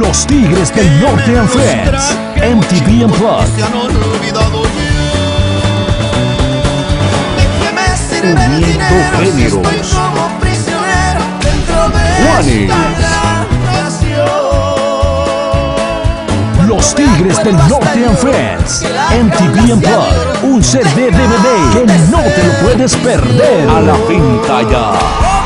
Los Tigres del Norte and Friends, MTV Unplugged. Uniendo géneros. Juanes. Los Tigres del Norte and Friends, MTV Unplugged, un CD DVD que no te lo puedes perder. A la venta ya.